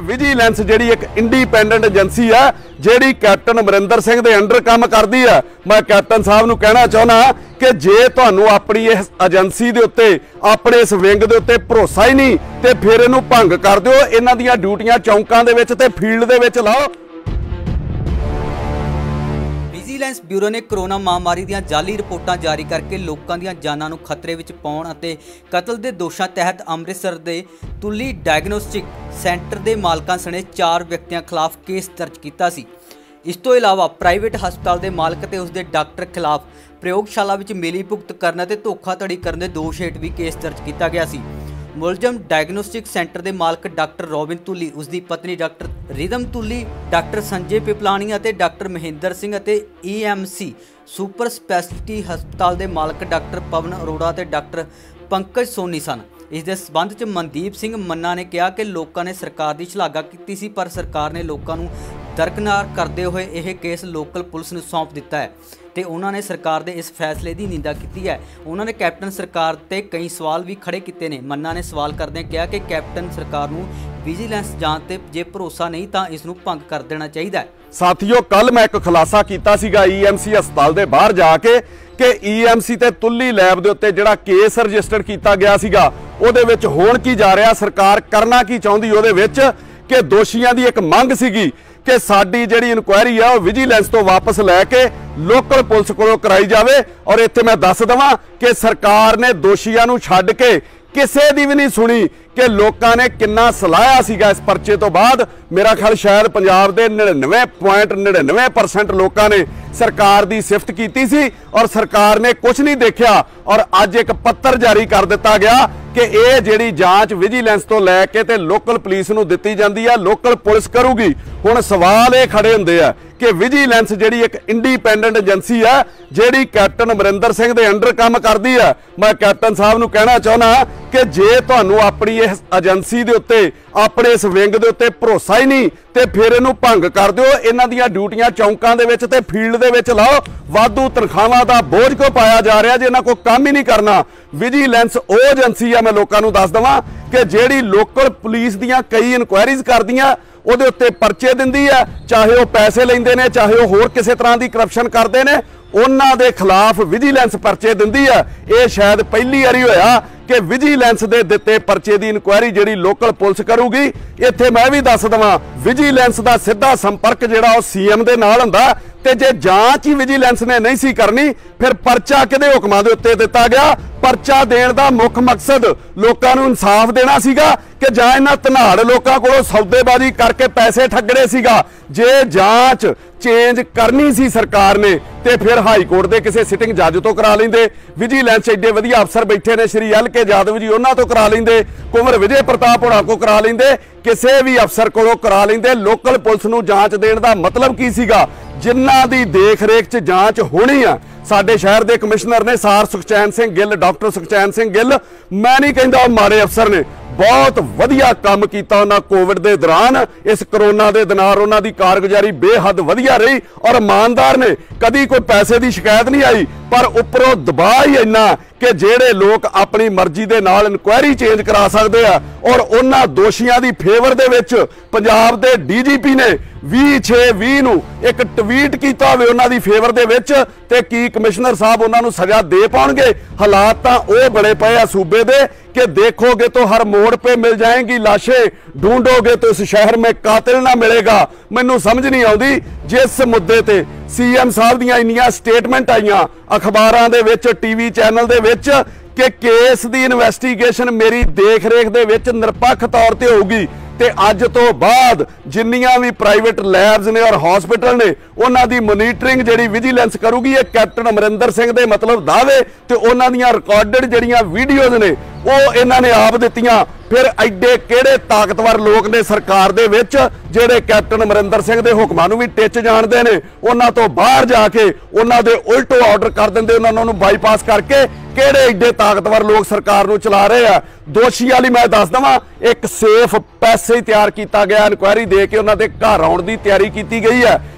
Vigilance जिहड़ी एक independent agency है जिहड़ी कैप्टन अमरिंदर सिंह दे अंडर काम करदी है। मैं कैप्टन साहब नूं कहना चाहुंदा कि जे तुहानूं अपनी इस एजेंसी दे उत्ते अपने इस विंग दे उत्ते भरोसा ही नहीं ते फिर इहनूं भंग कर दिओ। इन्हां दीयां ड्यूटियां चौंकां दे विच ते फील्ड दे विच लाओ। विजिलेंस ब्यूरो ने कोरोना महामारी ਦੀਆਂ ਜਾਲੀ ਰਿਪੋਰਟਾਂ ਜਾਰੀ ਕਰਕੇ ਲੋਕਾਂ ਦੀਆਂ ਜਾਨਾਂ ਨੂੰ ਖਤਰੇ ਵਿੱਚ ਪਾਉਣ ਅਤੇ ਕਤਲ ਦੇ ਦੋਸ਼ਾਂ ਤਹਿਤ ਅੰਮ੍ਰਿਤਸਰ ਦੇ ਤੁੱਲੀ ਡਾਇਗਨੋਸਟਿਕ ਸੈਂਟਰ ਦੇ ਮਾਲਕਾਂ ਸਣੇ 4 ਵਿਅਕਤੀਆਂ ਖਿਲਾਫ ਕੇਸ ਦਰਜ ਕੀਤਾ ਸੀ। ਇਸ ਤੋਂ ਇਲਾਵਾ ਪ੍ਰਾਈਵੇਟ ਹਸਪਤਾਲ ਦੇ ਮਾਲਕ ਤੇ ਉਸ ਦੇ ਡਾਕਟਰ ਖਿਲਾਫ ਪ੍ਰਯੋਗਸ਼ਾਲਾ ਵਿੱਚ ਮਿਲੀ ਭੁਗਤ ਕਰਨ ਅਤੇ ਧੋਖਾਧੜੀ ਕਰਨ ਦੇ ਦੋਸ਼ ਹੇਠ ਵੀ ਕੇਸ ਦਰਜ ਕੀਤਾ ਗਿਆ ਸੀ। मुलजम डायग्नोस्टिक सेंटर के मालक डॉक्टर रॉबिन तुली, उसकी पत्नी डॉक्टर रिदम तुली, डॉक्टर संजय पिपलानी और डॉक्टर महेंद्र सिंह और EMC सुपर स्पैशलिटी हस्पताल के मालक डॉक्टर पवन अरोड़ा और डॉक्टर पंकज सोनी सन। इस दे संबंध च मनदीप सिंह मन्ना ने कहा कि लोगों ने सरकार की शलाघा की सी, पर सरकार ने लोगों को दरकिनार करते हुए यह केस लोकल पुलिस नूं सौंप दिता है तो उन्होंने सरकार के इस फैसले की निंदा की है। उन्होंने कैप्टन सरकार ते कई सवाल भी खड़े किए हैं। मन्ना ने सवाल करदे कहा कि कैप्टन सरकार नूं विजिलेंस जांच ते जे भरोसा नहीं तो इसनूं भंग कर देना चाहिए। साथियों, कल मैं एक खुलासा किया सीगा EMC हस्पताल के बाहर जाके कि EMC ते तुल्ली लैब के उत्ते जिहड़ा केस रजिस्टर किया गया सीगा उहदे विच होण की जा रहा, सरकार करना की चाहुंदी उहदे विच कि दोषियों की एक मंग सीगी कि साडी जिहड़ी इनकुआयरी है वह विजिलेंस तो वापस लैके लोकल पुलिस कोलों कराई जाए। और इत्थे मैं दस देवां कि सरकार ने दोषियों नूं छड्ड के किसी दी भी नहीं सुनी कि लोगों ने किन्ना सलाया सीगा इस परचे तो बाद। मेरा ख्याल शायद पंजाब के 99.99% लोगों ने सरकार की सिफत की सी और सरकार ने कुछ नहीं देखा। और अज एक पत्र जारी कर दिता गया कि यह जिहड़ी जांच विजिलेंस तो लैके ते लोकल पुलिस नूं दित्ती जांदी है, लोकल पुलिस करूगी। हुण सवाल ये खड़े हुंदे आ कि विजिलेंस जिहड़ी एक इंडिपेंडेंट एजेंसी है जिहड़ी कैप्टन अमरिंदर सिंह दे अंडर काम करदी है। मैं कैप्टन साहब नूं कहना चाहुंदा कि जे तुहानूं अपनी इस एजेंसी दे उत्ते अपने इस विंग दे उत्ते भरोसा ही नहीं ते फिर इहनूं भंग कर दिओ। इन्हां दीयां ड्यूटियां चौंकां दे विच ते फील्ड दे विच लाओ। वाधू तनखाहां दा बोझ क्यों पाया जा रहा जे इन्हां कोल काम ही नहीं करना। विजिलेंस वो एजेंसी है, मैं लोकां नूं दस देवां कि जिहड़ी लोकल पुलिस दीयां कई इनकुआयरीज करदियां ਉਹਦੇ ਉੱਤੇ ਪਰਚੇ ਦਿੰਦੀ ਹੈ, ਚਾਹੇ ਉਹ ਪੈਸੇ ਲੈਂਦੇ ਨੇ ਚਾਹੇ ਉਹ ਹੋਰ ਕਿਸੇ ਤਰ੍ਹਾਂ ਦੀ ਕਰਪਸ਼ਨ ਕਰਦੇ ਨੇ, ਉਹਨਾਂ ਦੇ ਖਿਲਾਫ ਵਿਜੀਲੈਂਸ ਪਰਚੇ ਦਿੰਦੀ ਹੈ। ਇਹ ਸ਼ਾਇਦ ਪਹਿਲੀ ਵਾਰੀ ਹੋਇਆ कि विजिलेंस दे दिते परचे की इनकुआयरी जिहड़ी लोकल पुलिस करूगी। इत्थे मैं भी दस देवां विजिलेंस का सीधा संपर्क जिहड़ा CM दे नाल हुंदा ते जे जांच ही विजिलेंस ने नहीं सी करनी फिर परचा किहदे हुकमां दे उत्ते दिता गया। परचा देण दा मुख मकसद लोकां नूं इंसाफ देना सीगा कि जां इन्हां धनाड़ लोकां कोलों सौदेबाजी करके पैसे ठगणे सीगा। जे जांच चेंज करनी सी सरकार ने ते फिर हाई कोर्ट के किसी सिटिंग जज तो करा लेंदे। विजिलेंस एडे वधिया अफसर बैठे ने श्री LK यादव जी, उन्हां तो करा लेंदे, कुंवर विजय प्रताप होरां को करा लेंदे, किसी भी अफसर कोलों करा लेंदे। लोकल पुलिस नूं जांच देण दा मतलब की सीगा? जिन्हां दी देख रेख च जांच होनी आ। साडे शहर के कमिश्नर ने सार सुखचैन सिंह गिल, डॉक्टर सुखचैन सिंह गिल, मैं नहीं कहंदा माड़े अफसर ने, बहुत वधिया काम किया उन्होंने कोविड के दौरान। इस करोना के दौरान उन्हों की कारगुजारी बेहद वधिया रही और ईमानदार ने, कभी कोई पैसे की शिकायत नहीं आई। पर उपरों दबाव ही इन्ना कि जेड़े लोग अपनी मर्जी के नाल इनकुआयरी चेंज करा सकते हैं और उन्हां दोषियों की फेवर दे विच पंजाब के DGP ने 20/6/20 नूं एक ट्वीट किया होवे उन्हां दी फेवर दे विच ते की कमिश्नर साहब उन्हां नूं सज़ा दे पाउणगे? हालात तां ओह बड़े पए आ सूबे दे कि देखोगे तो हर मोड़ पे मिल जाएंगी लाशें, ढूंढोगे तो इस शहर में कातिल ना मिलेगा। मैनू समझ नहीं आती जिस मुद्दे ते CM साहब दीयां इन्नियां स्टेटमेंट आईयां अखबारां दे विच, TV चैनल दे विच कि केस दी इन्वेस्टिगेशन मेरी देख रेख दे विच निरपक्ष तौर ते होगी ते अज तो बाद जिन्नियां भी प्राइवेट लैब्स ने और हॉस्पिटल ने उन्हां दी मोनीटरिंग जिहड़ी विजिलेंस करूगी। ये कैप्टन अमरिंदर सिंह दे मतलब दावे ते उन्हां दीयां रिकॉर्डेड जिहड़ियां वीडियोज़ ने ਉਹ ਇਹਨਾਂ ਨੇ ਆਪ ਦਿੱਤੀਆਂ। फिर एडे किहड़े ताकतवर लोग ने सरकार दे विच जिहड़े कैप्टन अमरिंदर सिंह दे हुक्मां नूं भी टिच जाणदे ने, उन्हां तो बाहर जाके उन्हां दे उल्टो ऑर्डर कर दिंदे, उन्हां नूं बाईपास करके किहड़े एडे ताकतवर लोग सरकार नूं चला रहे हैं। दोषियां लई मैं दस दवां एक सेफ पैसे तैयार किया गया, इनकुआयरी दे के उन्हां दे घर आउण दी तैयारी की गई है।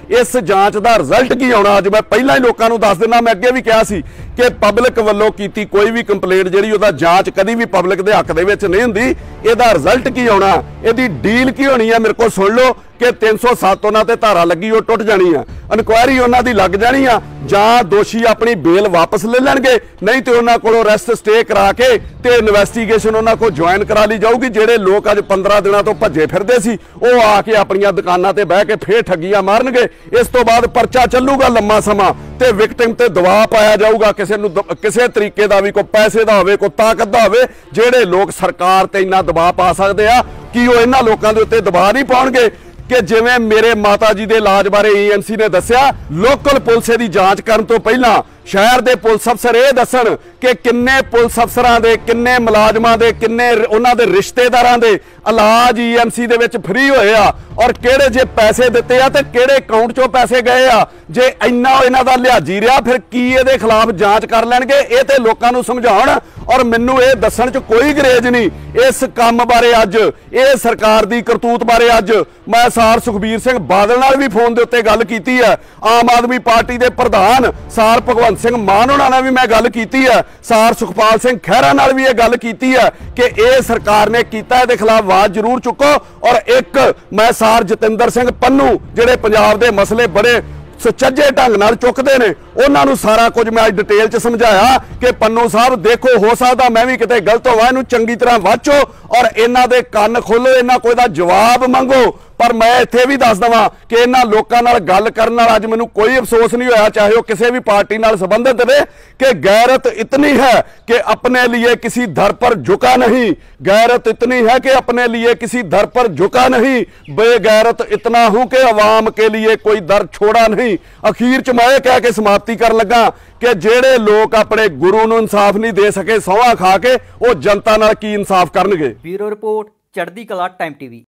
इस जांच का रिजल्ट की आना अज मैं पहला ही लोगों को दस देना। मैं अगे भी कहा सी कि पब्लिक वालों की कोई भी कंप्लेंट जिहड़ी उहदा जांच कभी भी पब्लिक के हक दे विच नहीं हुंदी। इहदा रिजल्ट की आना, इहदी डील की होनी है, मेरे को सुन लो कि 307 उन्हां ते धारा लगी वो टुट जानी है, इनक्वायरी उन्हां दी लग जानी है, जां दोषी अपनी बेल वापस ले लैणगे, नहीं तो उन्हां कोलों अरेस्ट स्टे करा के ते इन्वेस्टिगेशन उन्हां को ज्वाइन करा ली जाऊगी। जिहड़े लोग अज 15 दिनों तो भज्जे फिरदे सी वो आके अपनियां दुकानां ते बह के फिर ठगियां मारनगे। इस तो बाद परचा चलूगा लंबा समा ते विक्टिम ते दबाव पाया जाऊगा, किसी तरीके का भी, कोई पैसे का होवे, कोई ताकत का होवे। जिहड़े लोग सरकार ते इन्ना दबाव पा सकते आ कि वो इन्हां लोकां दे उत्ते दबाव नहीं पाउणगे कि जिवें मेरे माता जी के इलाज बारे EMC ने दस्सिया, लोकल पुलिस की जांच करने तो पहला शहर के पुलिस अफसर ये दसन कि किन्ने पुलिस अफसरां दे, किन्ने मुलाजमां दे, किन्ने उन्हां दे रिश्तेदारां दे इलाज EMC दे विच फ्री होए आ और किहड़े जे पैसे दिते आ ते किहड़े अकाउंट चों पैसे गए आ। जे इन्ना इन्हां दा लिहाजी रहा फिर की इहदे खिलाफ जांच कर लैणगे। ये ते लोकां नूं समझाउण और मैनूं ये दस्सण च कोई गरेज नहीं। इस काम बारे अज, ये सरकार दी करतूत बारे अज मैं सार सुखबीर सिंह बादल नाल भी फोन दे उत्ते गल कीती है, आम आदमी पार्टी दे प्रधान सार भगवंत सिंह मान होना नाल भी मैं गल कीती है, सार सुखपाल सिंह खैरा नाल भी ये गल कीती है कि ये सरकार ने कीता, इहदे खिलाफ आवाज जरूर चुको। और एक मैं सार जतिंदर सिंह पन्नू जिहड़े पंजाब दे मसले बड़े सुचज्जे ढंग नाल चुकते ने, उन्हां नूं सारा कुछ मैं अज डिटेल च समझाया कि पन्नू साहब देखो, हो सकदा मैं भी किते गलत होवां, इहनूं चंगी तरह वाचो और इन्हां दे कंन खोलो, इन्हां कोई दा जवाब मंगो। पर मैं इत्थे भी दस दवां कि इन्हां लोकां नाल गल करन नाल अज मैनूं कोई अफसोस नहीं होया, चाहे वो किसी भी पार्टी नाल संबंधित रहे, कि गैरत इतनी है कि अपने लिए किसी दर पर झुका नहीं, गैरत इतनी है कि अपने लिए किसी दर पर झुका नहीं, बेगैरत इतना हूं कि अवाम के लिए कोई दर छोड़ा नहीं। अखीर च मैं कह के समाप्ति कर लगा कि जेड़े लोग अपने गुरु नूं इंसाफ नहीं दे सके सौंहां खा के वो जनता नाल की इंसाफ करनगे। ब्यूरो रिपोर्ट, चढ़दी कला टाइम TV।